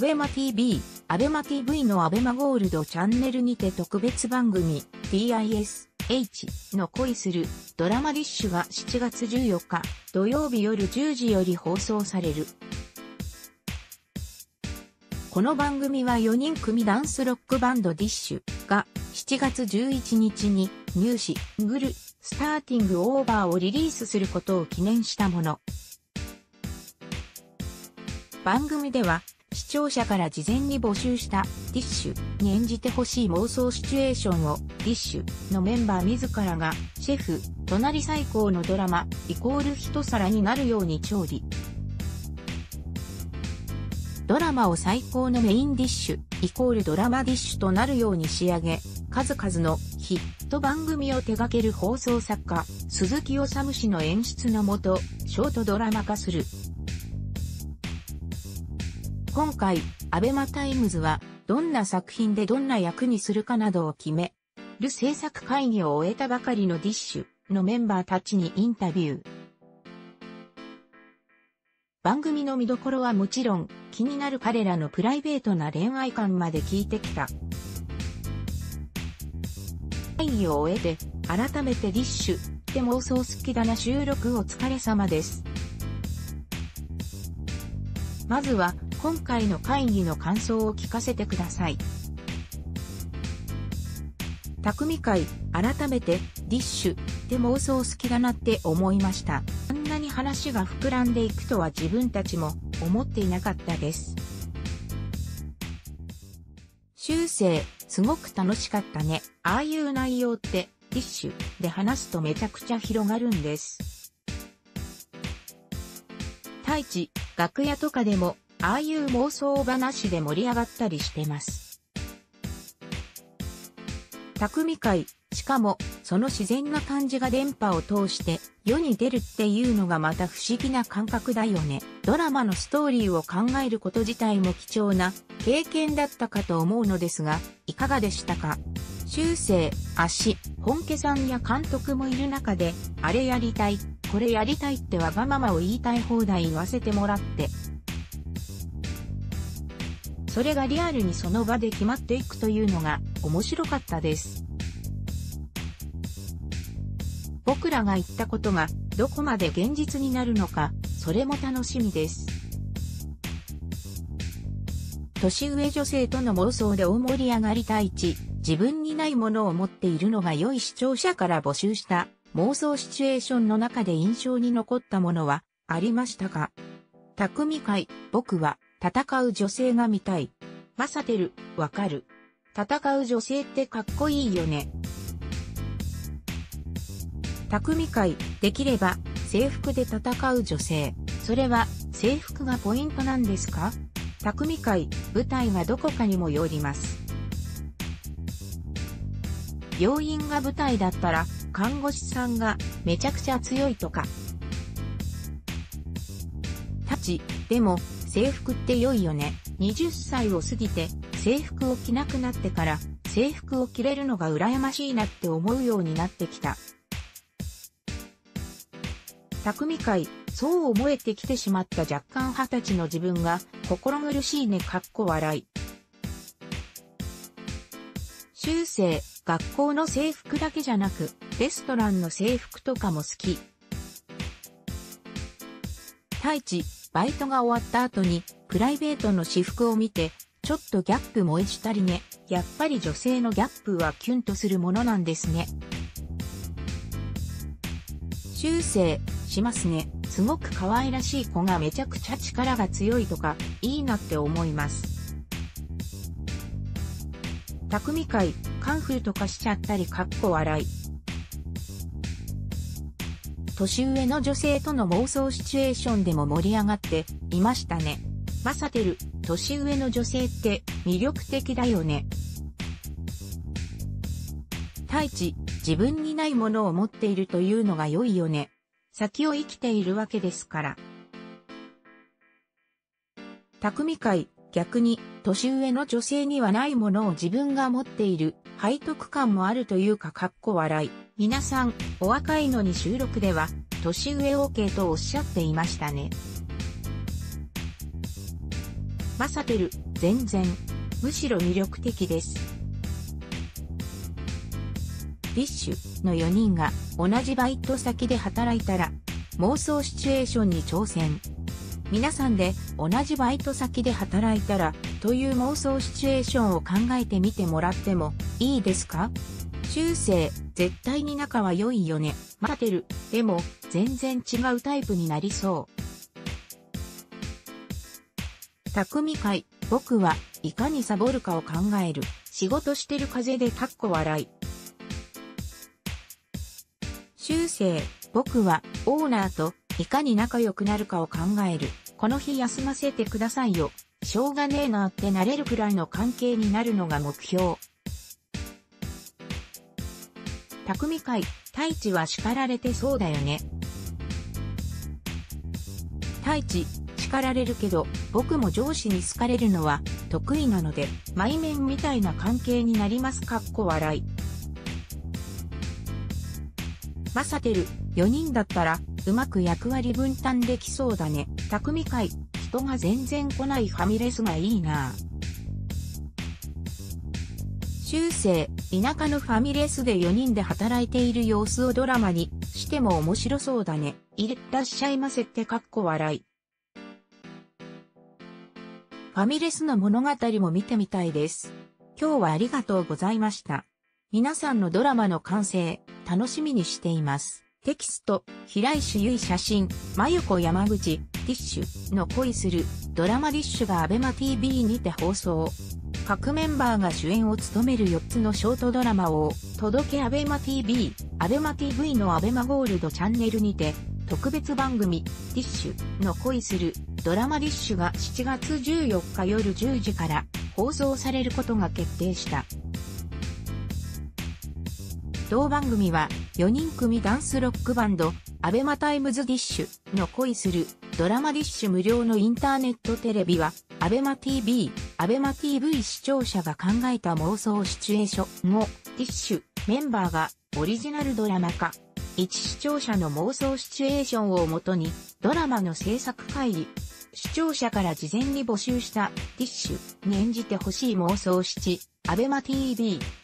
アベマ TV、アベマ TV のアベマゴールドチャンネルにて特別番組 TISH の恋するドラマディッシュが7月14日土曜日夜10時より放送される。この番組は4人組ダンスロックバンドディッシュが7月11日にニューシングルスターティングオーバーをリリースすることを記念したもの。番組では視聴者から事前に募集したディッシュに演じてほしい妄想シチュエーションをディッシュのメンバー自らがシェフ、隣最高のドラマ=一皿になるように調理。ドラマを最高のメインディッシュドラマディッシュとなるように仕上げ、数々のヒット番組を手掛ける放送作家、鈴木おさむ氏の演出のもと、ショートドラマ化する。今回、アベマタイムズは、どんな作品でどんな役にするかなどを決める制作会議を終えたばかりのディッシュのメンバーたちにインタビュー。番組の見どころはもちろん、気になる彼らのプライベートな恋愛観まで聞いてきた。会議を終えて、改めてディッシュって妄想好きだな収録お疲れ様です。まずは、今回の会議の感想を聞かせてください。匠会、改めて、ディッシュって妄想好きだなって思いました。あんなに話が膨らんでいくとは自分たちも思っていなかったです。修正、すごく楽しかったね。ああいう内容ってディッシュで話すとめちゃくちゃ広がるんです。太一、楽屋とかでもああいう妄想話で盛り上がったりしてます。匠会、しかもその自然な感じが電波を通して世に出るっていうのがまた不思議な感覚だよね。ドラマのストーリーを考えること自体も貴重な経験だったかと思うのですが、いかがでしたか？修正、本家さんや監督もいる中で、あれやりたい、これやりたいってわがままを言いたい放題言わせてもらって、それがリアルにその場で決まっていくというのが面白かったです。僕らが言ったことがどこまで現実になるのか、それも楽しみです。年上女性との妄想で大盛り上がりたいち、自分にないものを持っているのが良い視聴者から募集した妄想シチュエーションの中で印象に残ったものはありましたか？匠会、僕は戦う女性が見たい。マサテル、わかる。戦う女性ってかっこいいよね。匠会、できれば制服で戦う女性。それは制服がポイントなんですか？匠会、舞台がどこかにもよります。病院が舞台だったら看護師さんがめちゃくちゃ強いとか。でも制服って良いよね。20歳を過ぎて制服を着なくなってから制服を着れるのが羨ましいなって思うようになってきた。匠会、そう思えてきてしまった若干20歳の自分が心苦しいね笑い。修正、学校の制服だけじゃなくレストランの制服とかも好き。太一、バイトが終わった後にプライベートの私服を見てちょっとギャップ萌えしたりね。やっぱり女性のギャップはキュンとするものなんですね。修正、しますね。すごく可愛らしい子がめちゃくちゃ力が強いとかいいなって思います。匠会、カンフーとかしちゃったり笑い。年上の女性との妄想シチュエーションでも盛り上がっていましたね。マサテル、年上の女性って魅力的だよね。太一、自分にないものを持っているというのが良いよね。先を生きているわけですから。匠会、逆に年上の女性にはないものを自分が持っている背徳感もあるというか笑い。皆さん、お若いのに収録では年上 OK とおっしゃっていましたね。マサテル、 全然。むしろ魅力的です。ディッシュの4人が同じバイト先で働いたら、妄想シチュエーションに挑戦。皆さんで同じバイト先で働いたらという妄想シチュエーションを考えてみてもらってもいいですか？修正、絶対に仲は良いよね。待てる。でも、全然違うタイプになりそう。匠会、僕はいかにサボるかを考える。仕事してる風で笑い。修正、僕はオーナーといかに仲良くなるかを考える。この日休ませてくださいよ。しょうがねえなってなれるくらいの関係になるのが目標。匠会、太一は叱られてそうだよね。太一、叱られるけど、僕も上司に好かれるのは得意なので、前面みたいな関係になります。笑い。マサテル、4人だったら、うまく役割分担できそうだね。匠会、人が全然来ないファミレスがいいな。修正、田舎のファミレスで4人で働いている様子をドラマにしても面白そうだね。いらっしゃいませって笑い。ファミレスの物語も見てみたいです。今日はありがとうございました。皆さんのドラマの完成、楽しみにしています。テキスト、平石結衣写真、真由子山口、ディッシュの恋するドラマディッシュが ABEMA TV にて放送。各メンバーが主演を務める4つのショートドラマを届け ABEMA TV、ABEMA TV の ABEMAゴールドチャンネルにて特別番組ディッシュの恋するドラマディッシュが7月14日夜10時から放送されることが決定した。同番組は4人組ダンスロックバンドABEMAタイムズディッシュの恋するドラマディッシュ無料のインターネットテレビはABEMA TV、ABEMA TV 視聴者が考えた妄想シチュエーションをディッシュメンバーがオリジナルドラマ化。一視聴者の妄想シチュエーションをもとにドラマの制作会議。視聴者から事前に募集したディッシュに演じてほしい妄想7ABEMA TV